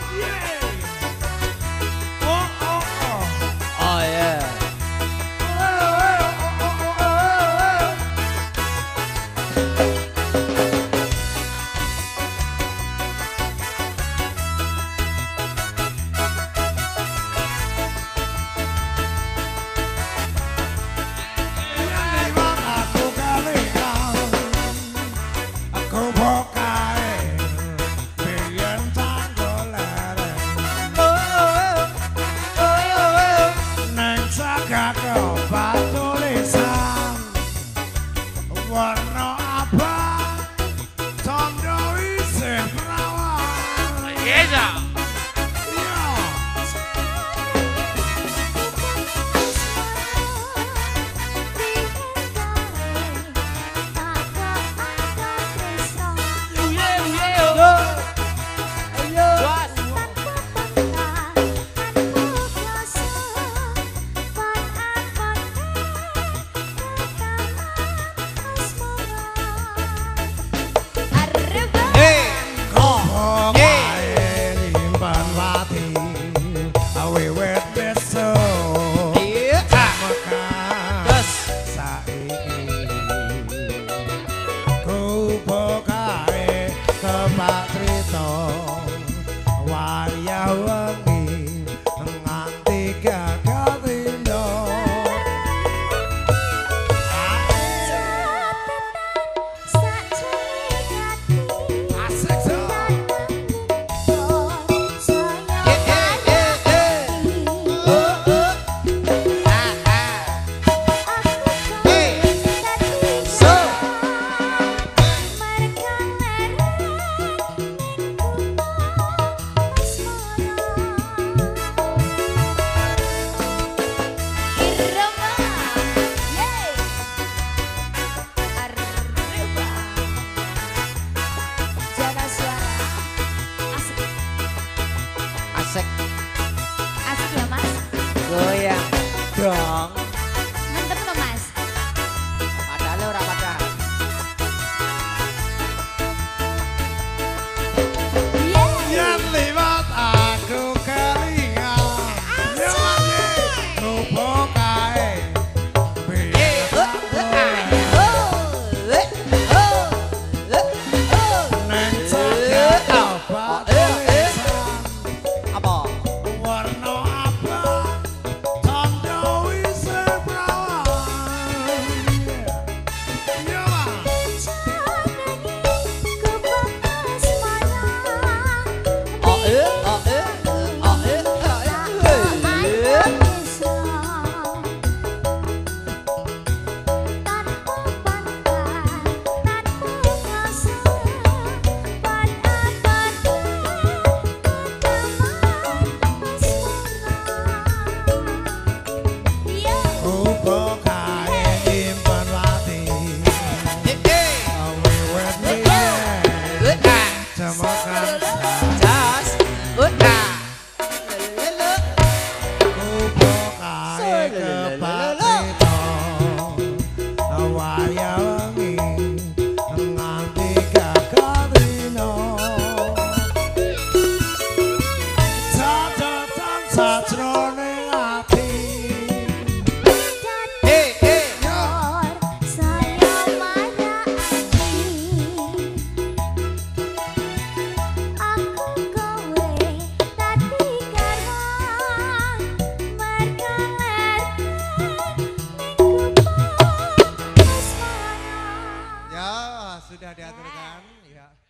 Oh yeah. Warna abang tondo isih perawan. Iya. Asik. Asik ya mas? Goyang dong. Mantep loh mas. Padahal ora padahal. Yen liwat aku kelingan. Rupa kae. Neng cagak apa tulisan. Apa? Warna abang tondo isih perawan. Yo mas. Sajroning ati ya sudah diaturkan ya.